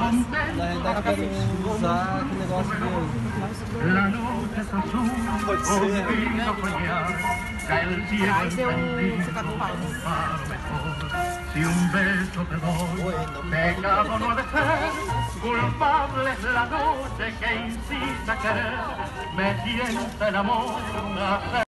Na realidade, eu quero usar aquele negócio de... Pode ser. Vai ser um secador pau. Si un beso te doy, pecado no ha de ser, culpable es la noche que incita a querer, me tienta el amor a hacer.